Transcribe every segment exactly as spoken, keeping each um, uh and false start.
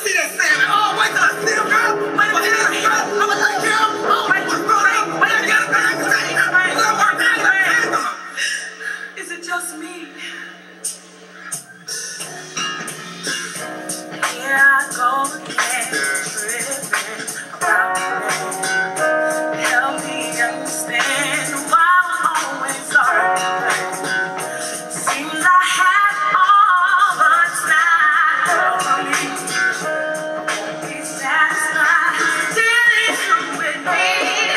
see that salmon. Oh, wait till I see him, girl. Wait till I see him, girl. I'm gonna take him. Oh, wait, what's going on? Wait, I got a bag to say. Is it just me? Here I go again, tripping about the help me understand why I'm always sorry. Seems I had all the time for me. Be satisfied till it's through with me.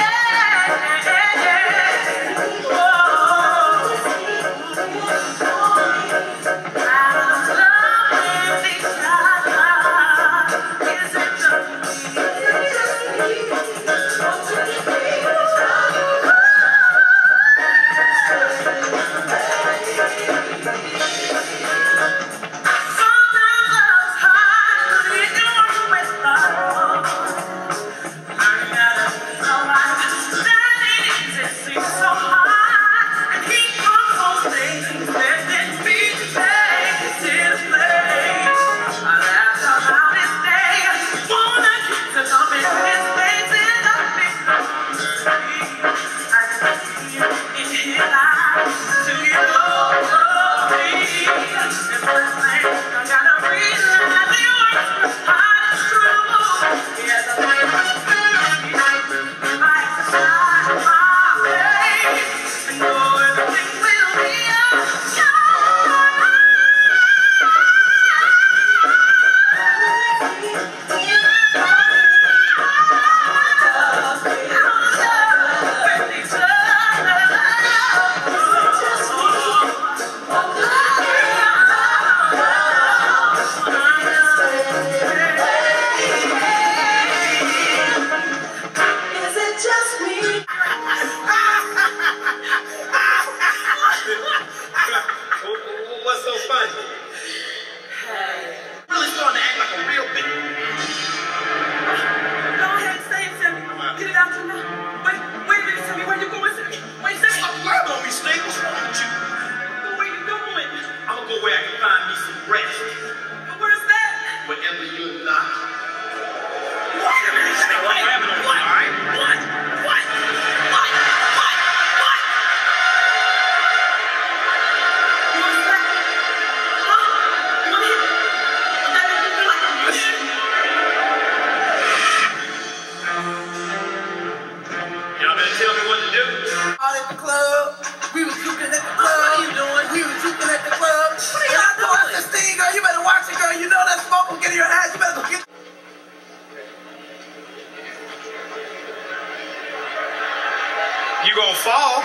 You gonna fall.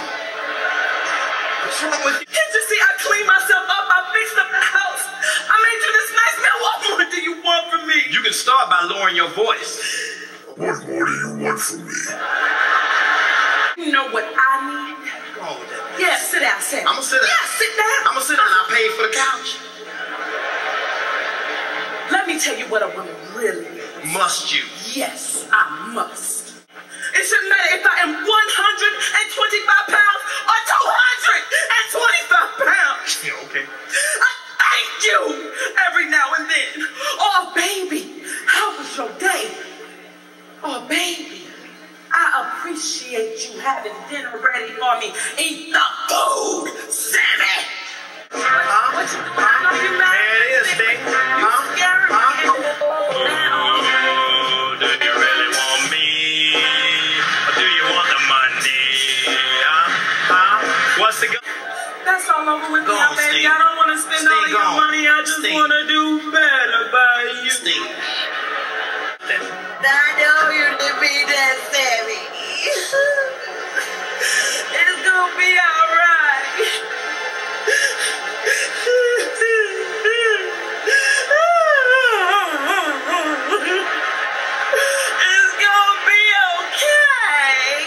What's wrong with you? Can't you see I cleaned myself up? I fixed up the house. I made you this nice meal. What more do you want from me? You can start by lowering your voice. What more do you want from me? You know what I need? Go on with that. Yeah, sit down, Sam. I'm gonna sit down. Yeah, sit down. I'm gonna sit down. I paid for the couch. Let me tell you what a woman really is. Must you? Yes, I must. It shouldn't matter if I am one hundred twenty-five pounds or two hundred twenty-five pounds. Yeah, okay. I thank you every now and then. Oh, baby, how was your day? Oh, baby, I appreciate you having dinner ready for me. Eat the food, Sammy. Huh? What you doing? I know you mad. There it is, Dave. You Huh? scaring Huh? me. Oh, do you really want me? Or do you want the money? Huh? Huh? What's the go? That's all over with Go now, on, baby. Steve. I don't want to spend Steve, all of go your on. money. I just Steve. want to do better by you. Steve. I know you to be that savvy. It's gonna be alright. It's gonna be okay.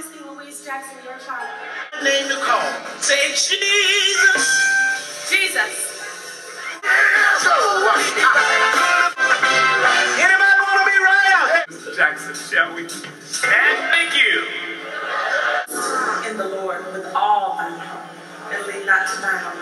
Ernestine Louise Jackson, your child. Name to call. Say Jesus. Jesus. Anybody want to be right out? Mister Jackson, shall we? And thank you. In the Lord with all thine heart, and lean not to thine own